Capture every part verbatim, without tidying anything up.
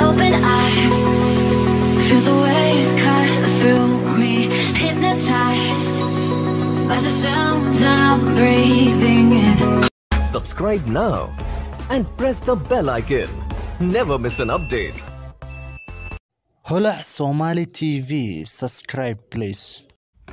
open, I feel the waves cut through me, hypnotized by the sounds I'm breathing in. Subscribe now and press the bell icon. Never miss an update. هلا Somali تي في subscribe please.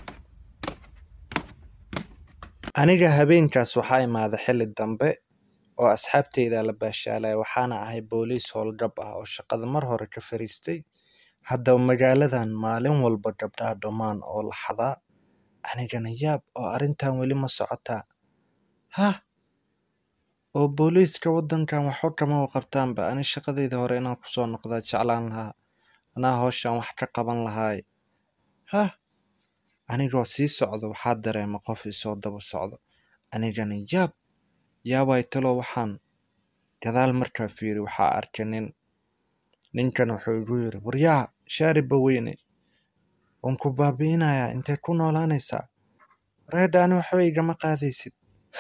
aniga habeenkaas waxaa imaada xilli dambe oo asxaabteyda la baashaalay waxaana ahay booliis howlgab ah oo shaqada mar hore ka fariistay. Haddaba magaaladan maalin walba gabdhaha dhammaan oo la xadaa, anigana yaab oo arrintan weli ma socotaa. Ha oo booliiska waddankan waxba kama qabtaanba. Ani shaqadeyda hore inaan kusoo noqdaa jeclaan lahaa, anaa hawshan wax ka qaban lahaay. Ha anigoo sii socdo waxaa dareema qof isoo daba socdo, anigana yaab yaabay talo waxaan gadaal markaa fiiri waxaa arkay nin. Ninkan wuxuu igu yiri waryaa shaariba weyne waan ku baabiinayaa, intee ku noolaanaysaa? Reedani waxba igama qaadaysid.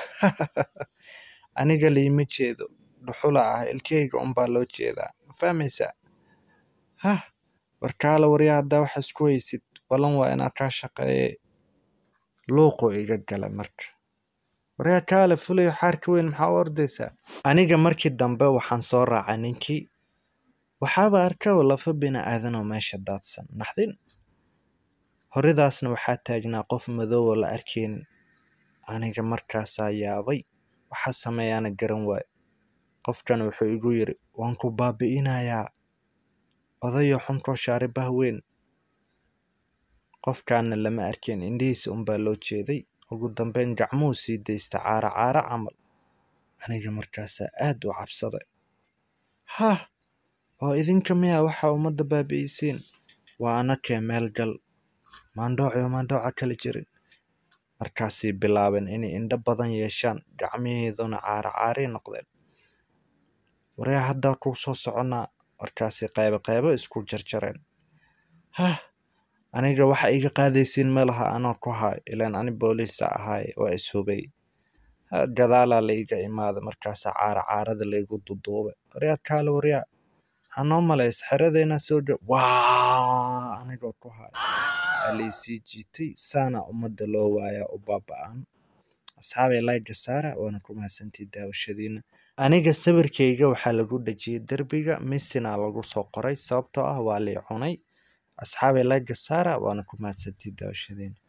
aniga liima jeedo dhuxula ah, ilkeyga unbaa loo jeedaa, ma fahmaysaa? Ha warkaala waryaa haddaa wax isku haysid balan waa inaa kaa shaqeeye. Luuqu iga gala marka, waryaa kaale fulayo xaarka weyn maxaa u ordaysaa? Aniga markii dambe waxaan soo raacay ninkii, waxaaba arkaba lafa bini aadan oo meesha daadsan. Naxdin horidaasna waxaa taagnaa qof madow oo la arkeynin. Aniga markaasaa yaabay, waxaa sameeyaana garan waay. Qofkan wuxuu igu yiri waan ku baabi'inayaa, odayo xunkoo shaaribaha weyn. qofkaana lama arkin, indhihiisa unbaa loo jeeday. Ugu dambeyn gacmuhu sii daysta caara caara camal. Aniga markaasaa aad u cabsaday. Ha oo idinka miyaa waxa ummadda baabi'isiin? waa anakee meel gal, maandhoocio maandhooca kala jirin. Markaasay bilaabeen inay indho badan yeeshaan, gacmihiiduna caara caaray noqdeen. waryaa haddaa kuu soo soconaa. Markaasay qaybo qaybo isku jarjareen. Ha aniga waxa iga qaadaysiin ma laha anoo ku haay, ilaan ani booliisa ahaay waa ishubay. gadaalaa la iga imaada, markaasaa caara caarada laygu duduubay. waryaa kaale waryaa hanoo malays xeradeyna soo dhow. waa anigoo ku haay alaysii jiitay. saana ummadda loo waayaa u baaba'an. asxaabay layga saara, waana ku mahadsantii daawashadiina. aniga sawirkayga waxaa lagu dhajiyay derbiga, misina lagu soo qoray sababtoo ah waa lii cunay. asxaabay layga saara, waana ku mahadsantii daawashadiina.